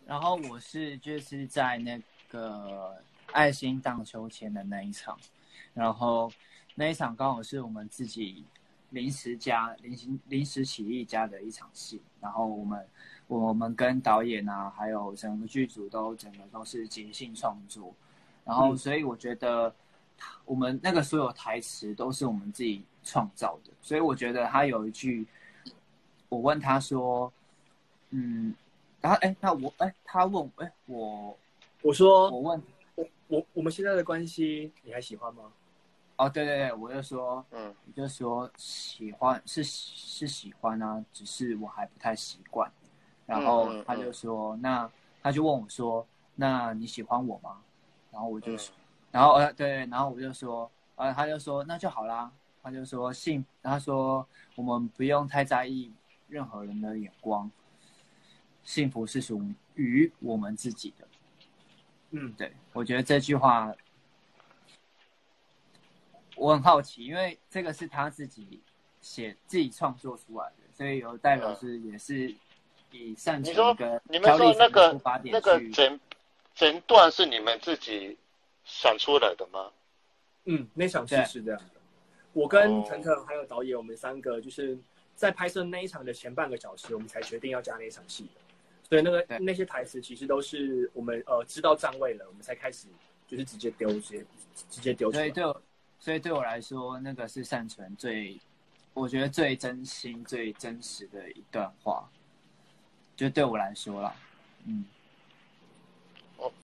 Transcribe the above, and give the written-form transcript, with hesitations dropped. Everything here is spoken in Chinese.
然后我就是在那个爱心荡秋千的那一场，然后那一场刚好是我们自己临时起意加的一场戏，然后我们跟导演啊，还有整个剧组整个都是即兴创作，然后所以我觉得我们那个所有台词都是我们自己创造的，所以我觉得他有一句，我问他说，然后他问我说我问我们现在的关系你还喜欢吗？ 哦，对对对，我就说喜欢是喜欢啊，只是我还不太习惯。然后他就说，他就问我说，那你喜欢我吗？然后我就说，对，然后我就说，他就说那就好啦。他就说他说我们不用太在意任何人的眼光，幸福是属于我们自己的。对，我觉得这句话我很好奇，因为这个是他自己自己创作出来的，所以有代表也是以善存跟你们条理说层的出发点去。 整段是你们自己想出来的吗？ 那场戏是这样的。我跟腾腾还有导演，我们3个就是在拍摄那一场的前半个小时，我们才决定要加那一场戏的。所以那些台词其实都是我们知道站位了，我们才开始就是直接丢出来。 所以对我来说，那个是善存我觉得最真心、最真实的一段话，就对我来说啦。